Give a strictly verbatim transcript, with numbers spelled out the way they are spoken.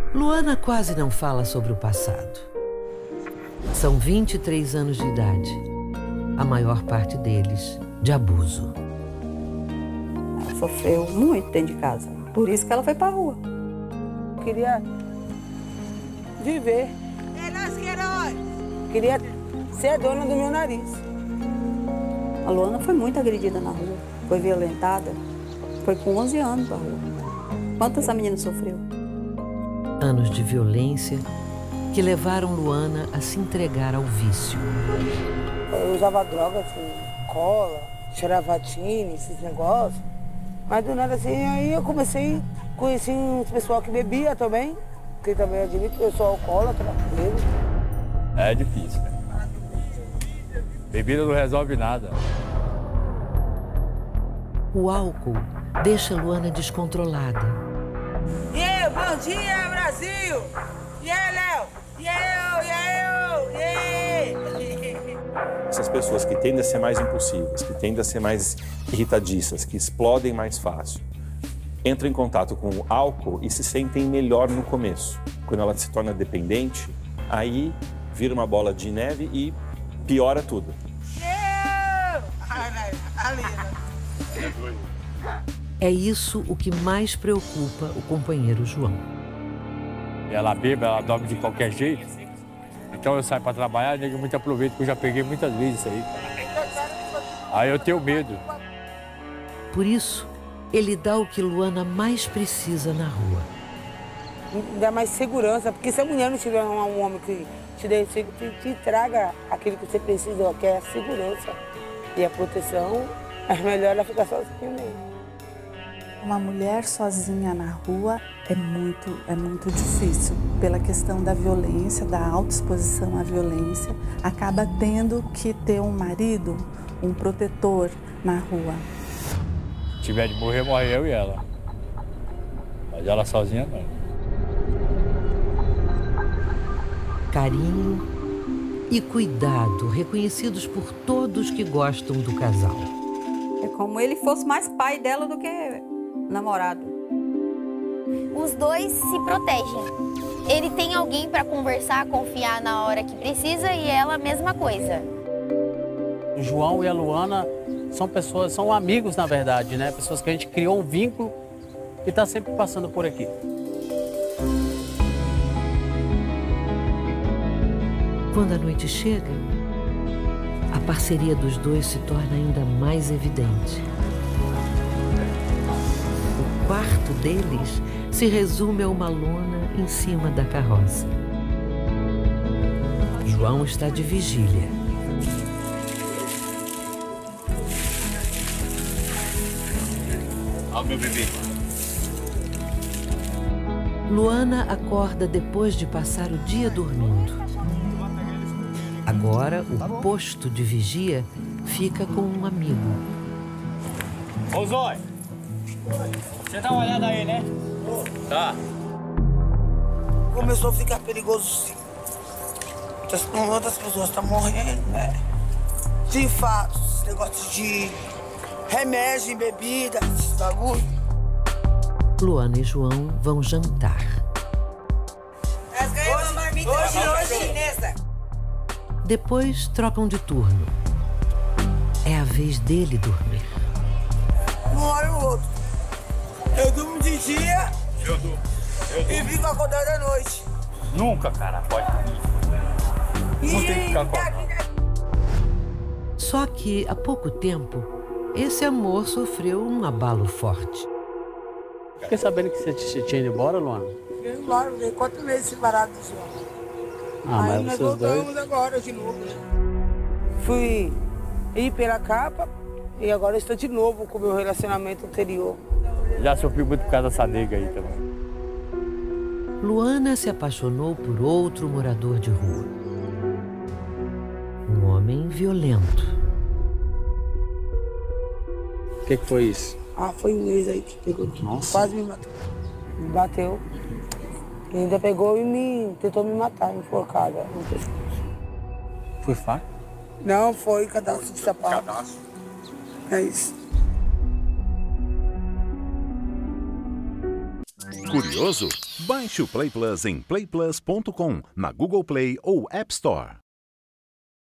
Luana quase não fala sobre o passado. São vinte e três anos de idade, a maior parte deles de abuso. Ela sofreu muito dentro de casa, por isso que ela foi pra rua. Eu queria viver. Queria ser dona do meu nariz. A Luana foi muito agredida na rua, foi violentada, foi com onze anos pra rua. Quanto essa menina sofreu? Anos de violência que levaram Luana a se entregar ao vício. Eu usava droga, assim, cola, xeravatine, esses negócios. Mas do nada assim, aí eu comecei a conhecer um pessoal que bebia também, que também admito que eu sou alcoólatra mesmo. É difícil, né? Bebida não resolve nada. O álcool deixa Luana descontrolada. E aí, bom dia, Brasil! E aí, Léo? E aí, e aí, e aí? Essas pessoas que tendem a ser mais impulsivas, que tendem a ser mais irritadiças, que explodem mais fácil, entram em contato com o álcool e se sentem melhor no começo. Quando ela se torna dependente, aí vira uma bola de neve e piora tudo. É isso o que mais preocupa o companheiro João. Ela bebe, ela dorme de qualquer jeito. Então eu saio para trabalhar, nego muito aproveita, porque eu já peguei muitas vezes isso aí. Aí eu tenho medo. Por isso, ele dá o que Luana mais precisa na rua. Dá mais segurança, porque se a mulher não tiver um homem que te, dê, te, te traga aquilo que você precisa, que é a segurança e a proteção, é melhor ela ficar sozinha mesmo. Uma mulher sozinha na rua é muito, é muito difícil. Pela questão da violência, da autoexposição à violência, acaba tendo que ter um marido, um protetor na rua. Se tiver de morrer, morre eu e ela. Mas ela sozinha não. Carinho e cuidado reconhecidos por todos que gostam do casal. É como ele fosse mais pai dela do que namorado. Os dois se protegem. Ele tem alguém para conversar, confiar na hora que precisa e ela a mesma coisa. O João e a Luana são pessoas, são amigos na verdade, né? Pessoas que a gente criou um vínculo e está sempre passando por aqui. Quando a noite chega, a parceria dos dois se torna ainda mais evidente. O quarto deles se resume a uma lona em cima da carroça. João está de vigília. Ó, meu bebê. Luana acorda depois de passar o dia dormindo. Agora, o posto de vigia fica com um amigo. Ô, Zói! Você dá uma olhada aí, né? Tá. Começou a ficar perigoso, sim. Outras pessoas estão morrendo, né? De fato, esse negócio de remédio, bebida, esses bagulho. Luana e João vão jantar. Hoje, hoje, hoje, nessa. Depois trocam de turno. É a vez dele dormir. Um olha o outro. Eu durmo de dia Eu durmo. Eu durmo. e fico acordado à noite. Nunca, cara, pode. Não tem que ficar acordado. Só que, há pouco tempo, esse amor sofreu um abalo forte. Fiquei sabendo que você tinha ido embora, Luana? Eu embora, fiquei quatro meses separado do João. Ah, Aí mas nós vocês voltamos dois... agora de novo. Fui ir pela capa e agora estou de novo com o meu relacionamento anterior. Já sofri muito por causa dessa nega aí também. Luana se apaixonou por outro morador de rua. Um homem violento. O que, que foi isso? Ah, foi um ex aí que pegou. Nossa. Quase me matou. Me bateu. E ainda pegou e me tentou me matar, enforcada no pescoço. Foi faca? Não, foi cadastro de sapato. Cadastro. É isso. Curioso? Baixe o Play Plus em play plus ponto com, na Google Play ou App Store.